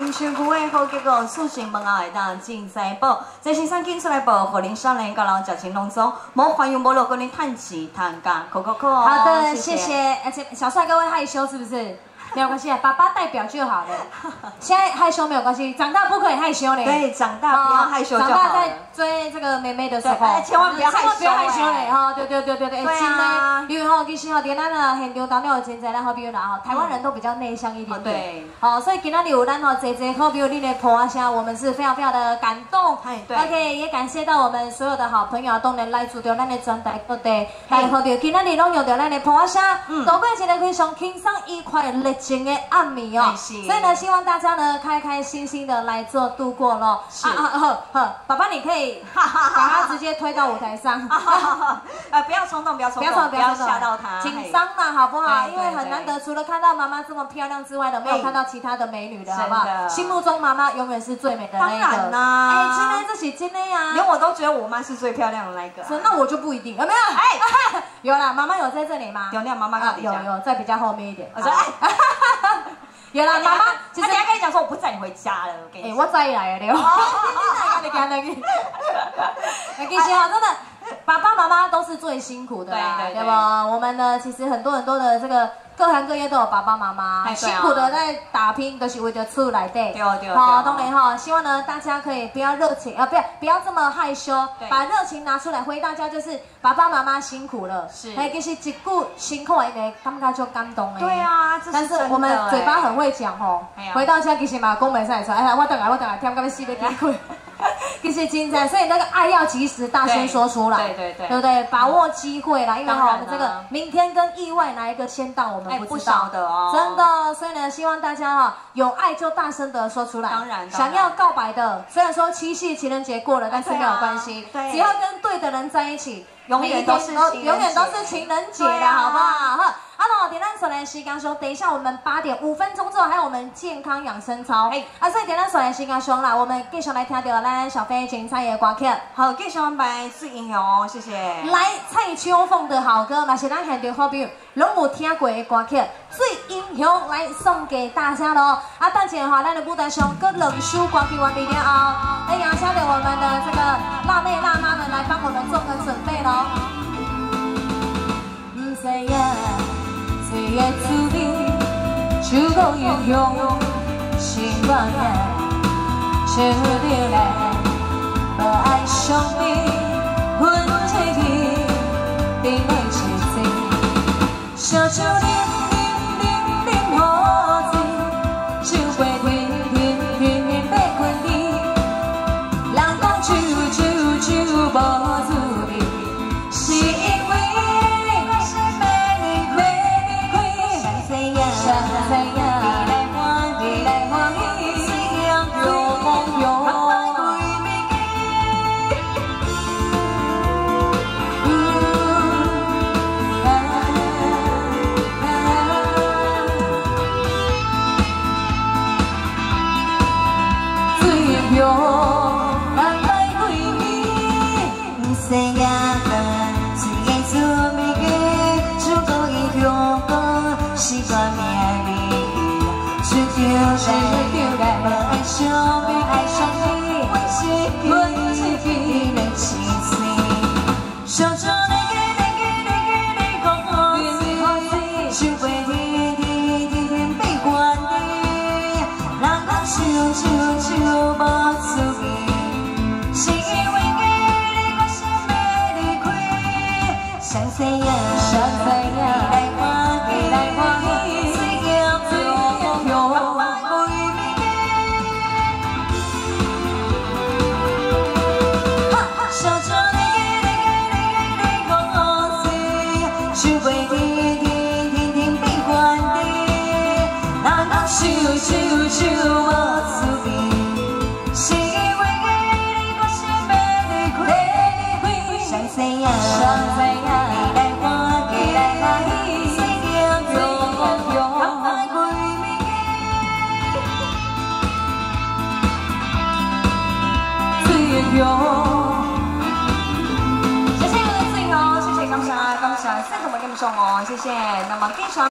唔伤久的好结果，事情问后会当尽在报。这先生紧出来报，互恁少年甲人食情拢总，无欢迎无落，跟恁趁钱趁价，扣扣扣哦。 好的，谢谢。而且小帅哥会害羞是不是？没有关系，爸爸代表就好了。现在害羞没有关系，长大不可以害羞嘞。 对，长大不要害羞就好了。 长大在追这个妹妹的时候， 千万不要害羞， 不要害羞嘞哈！对，真的，因为吼，其实吼，在咱啊现场当中有真侪咱好比如啦吼，台湾人都比较内向一点点。对。好，所以今仔日有咱吼侪好比如你的婆声，我们是非常的感动。对。OK， 也感谢到我们所有的好朋友都能来主着咱的专台各地，来好着今仔日拢用着咱的婆声，度过一个非常轻松愉快热情的暗暝哦。所以呢，希望大家呢开开心心的来做度过咯。爸爸你可以把他直接推到舞台上。 不要冲动，不要吓到他， 紧张嘛，好不好？因为很难得，除了看到妈妈这么漂亮之外的，没有看到其他的美女的，好不好？心目中妈妈永远是最美的那一个。当然啦， 哎，今天这是真的呀， 连我都觉得我妈是最漂亮的那一个。 那我就不一定，有没有？哎，有啦，妈妈有在这里吗？ 有，妈妈有，在比较后面一点。 我说哎。 有啦，妈妈， 其实他跟你讲说我不载你回家了，我跟你。 我载你来了，对吧？其实啊，真的，爸爸妈妈都是最辛苦的啦，对吧？我们呢，其实很多的这个各行各业都有爸爸妈妈，辛苦的在打拼，都是为了厝内底。对。好，当然哈，希望呢大家可以不要热情不要这么害羞，把热情拿出来回大家，就是爸爸妈妈辛苦了。是。哎，其实一句辛苦的，感觉就感动的。 对啊， 但是我们嘴巴很会讲吼，回到家其实嘛讲袂使出来，哎，我等下，添到要死要离开。其实精彩，所以那个爱要及时大声说出来，对不对？把握机会啦，因为哈，我们这个明天跟意外哪一个先到，我们不知道的哦，真的。所以呢，希望大家哈有爱就大声的说出来。当然，想要告白的，虽然说七夕情人节过了，但是没有关系，只要跟对的人在一起，永远都是情人节的，好不好？好，点咱出来时间上，等一下我们8点5分钟之后还有我们健康养生操。所以点咱出来时间上啦，我们继续来听到咱小飞精彩的歌曲。 好，继续安排最英雄哦，谢谢。 来，蔡秋凤的好歌，嘛是咱现场好朋友拢有听过的歌曲，最英雄来送给大家咯。等一下哈，咱的舞台上各2首歌曲完毕了后，邀请着我们的这个辣妹辣妈们来帮我们做个准备咯。不知影。最爱滋味，手讲英雄，心肝命，笑着来，无爱伤悲，分体去，并爱切切，烧酒啉好醉，手杯停要滚你，人讲酒无滋味，是因为。谢谢最好，谢谢感谢，谢谢我们给你送哦，谢谢。那么继续。